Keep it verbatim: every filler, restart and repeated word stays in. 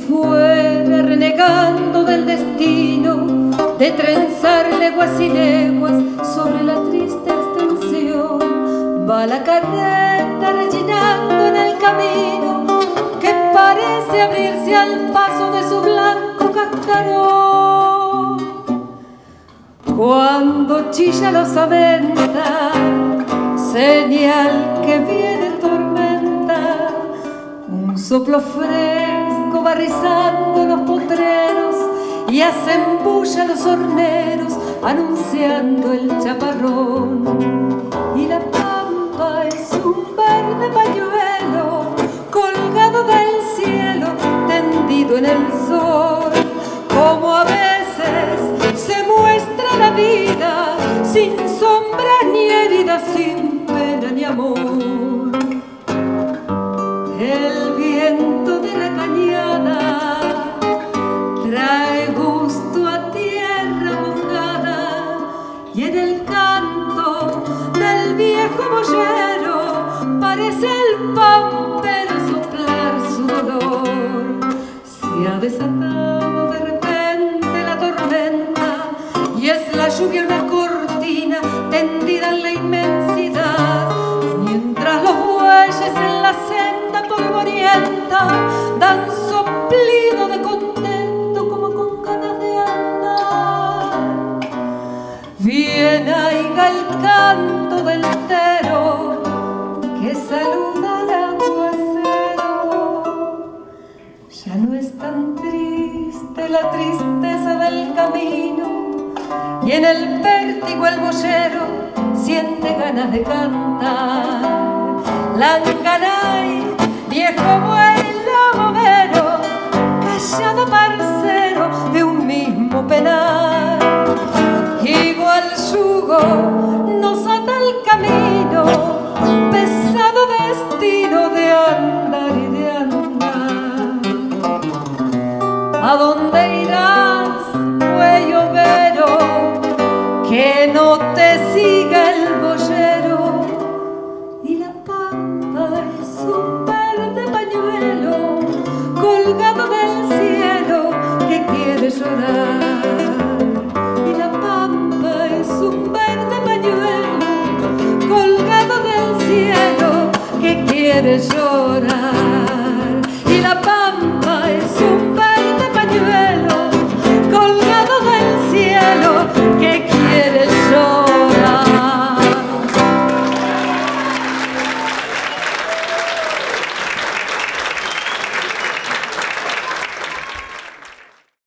fuera renegando del destino de trenzar leguas y leguas sobre la triste extensión. Va la carreta rellenando en el camino que parece abrirse al paso de su blanco cascarón. Cuando chilla la osamenta, señal que viene tormenta, un soplo fresco va rizando los potreros y hacen bulla los horneros anunciando el chaparrón. Y la pampa es un verde pañuelo colgado del cielo, tendido en el sol, como a veces se muestra la vida, sin sombras ni heridas, sin pena ni amor. El viento de la cañada trae gusto a tierra mojada, y en el canto del viejo boyero parece el pampero soplar su dolor. Se ha desatado de repente la tormenta y es la lluvia una cortina tendida en la inmensidad, mientras los bueyes en la senda polvorienta dan soplido de contento como con ganas de andar. Viene aiga el canto del tero que saluda al aguacero. Ya no es tan triste la tristeza del camino, y en el vértigo el boyero siente ganas de cantar. Langanay, viejo buey lomero, callado par